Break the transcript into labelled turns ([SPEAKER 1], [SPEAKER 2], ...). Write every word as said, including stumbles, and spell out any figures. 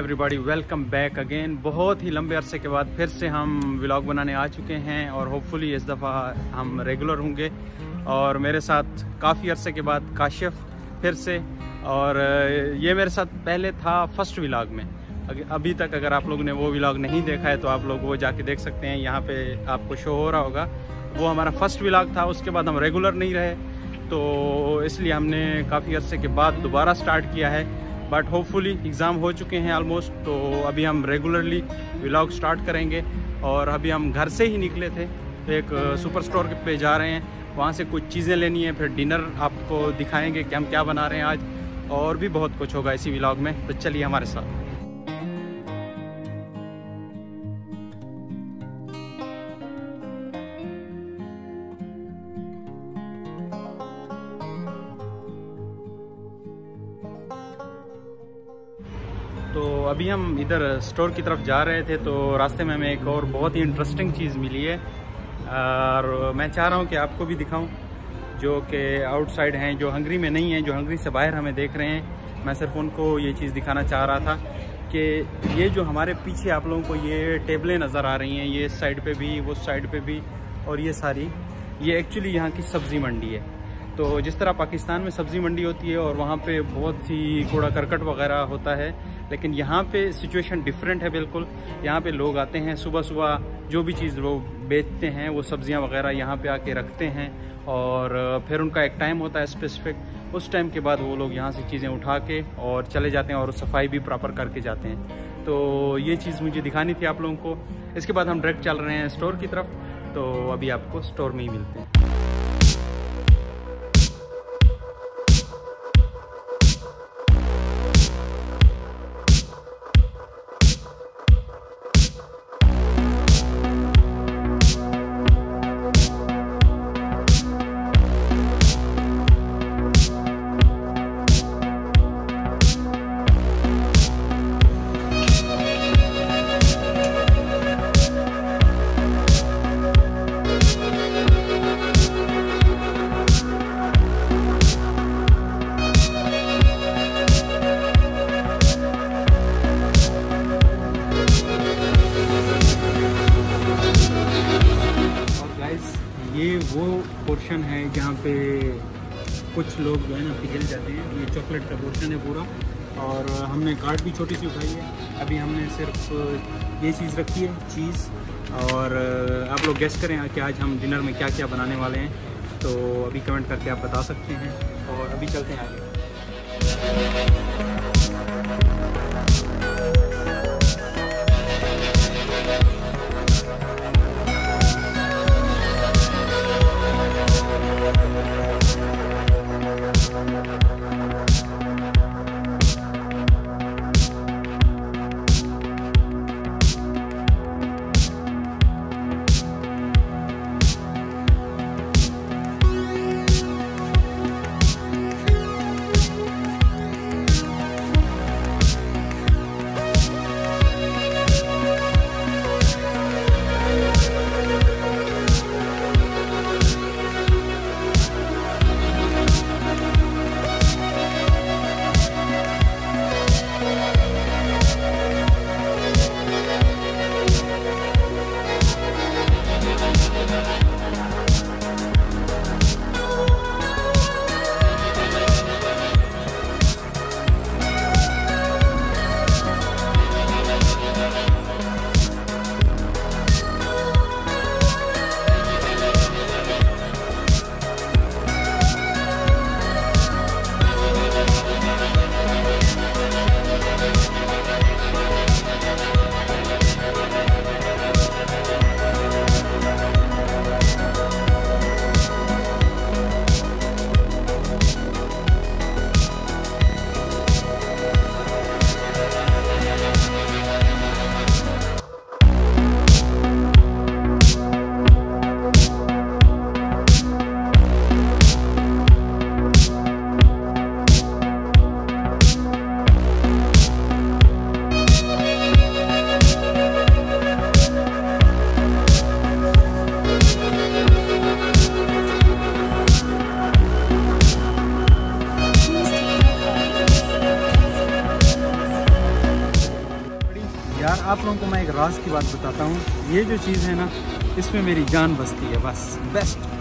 [SPEAKER 1] Everybody, welcome back again. बहुत ही लंबे अरसे के बाद फिर से हम व्लॉग बनाने आ चुके हैं और होपफुली इस दफ़ा हम रेगुलर होंगे। और मेरे साथ काफ़ी अरसे के बाद काशिफ फिर से, और ये मेरे साथ पहले था फर्स्ट व्लॉग में। अभी तक अगर आप लोगों ने वो व्लॉग नहीं देखा है तो आप लोग वो जाके देख सकते हैं, यहाँ पे आपको शो हो रहा होगा। वो हमारा फर्स्ट व्लॉग था, उसके बाद हम रेगुलर नहीं रहे, तो इसलिए हमने काफ़ी अरसे के बाद दोबारा स्टार्ट किया है। बट होपफुली एग्ज़ाम हो चुके हैं ऑलमोस्ट, तो अभी हम रेगुलरली व्लॉग स्टार्ट करेंगे। और अभी हम घर से ही निकले थे, एक सुपर स्टोर पे जा रहे हैं, वहाँ से कुछ चीज़ें लेनी है, फिर डिनर आपको दिखाएंगे कि हम क्या बना रहे हैं आज, और भी बहुत कुछ होगा इसी व्लॉग में। तो चलिए हमारे साथ। तो अभी हम इधर स्टोर की तरफ जा रहे थे, तो रास्ते में हमें एक और बहुत ही इंटरेस्टिंग चीज़ मिली है, और मैं चाह रहा हूँ कि आपको भी दिखाऊं, जो कि आउटसाइड हैं, जो हंगरी में नहीं है, जो हंगरी से बाहर हमें देख रहे हैं। मैं सिर्फ उनको ये चीज़ दिखाना चाह रहा था कि ये जो हमारे पीछे आप लोगों को ये टेबलें नज़र आ रही हैं, ये इस साइड पे भी, वो साइड पे भी, और ये सारी, ये एक्चुअली यहाँ की सब्ज़ी मंडी है। तो जिस तरह पाकिस्तान में सब्ज़ी मंडी होती है और वहाँ पे बहुत ही कूड़ा करकट वगैरह होता है, लेकिन यहाँ पे सिचुएशन डिफरेंट है बिल्कुल। यहाँ पे लोग आते हैं सुबह सुबह, जो भी चीज़ वो बेचते हैं, वो सब्ज़ियाँ वगैरह यहाँ पे आके रखते हैं, और फिर उनका एक टाइम होता है स्पेसिफिक, उस टाइम के बाद वो लोग यहाँ से चीज़ें उठा के और चले जाते हैं, और सफाई भी प्रॉपर करके जाते हैं। तो ये चीज़ मुझे दिखानी थी आप लोगों को। इसके बाद हम डायरेक्ट चल रहे हैं स्टोर की तरफ, तो अभी आपको स्टोर में ही मिलते हैं। ये वो पोर्शन है जहाँ पे कुछ लोग जो है ना पिघल जाते हैं। ये चॉकलेट का पोर्शन है पूरा, और हमने कार्ट भी छोटी सी उठाई है। अभी हमने सिर्फ ये चीज़ रखी है, चीज़। और आप लोग गेस करें कि आज हम डिनर में क्या क्या बनाने वाले हैं, तो अभी कमेंट करके आप बता सकते हैं। और अभी चलते हैं आगे। लोगों को मैं एक राज की बात बताता हूँ, ये जो चीज़ है ना, इसमें मेरी जान बसती है, बस बेस्ट।